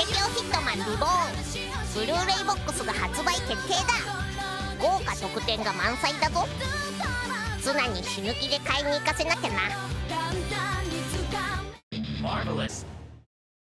京ヒットマンリボーンブルーレイボックスが発売決定だ。豪華特典が満載だぞ。ツナに死ぬ気で買いに行かせなきゃな。 Marvelous.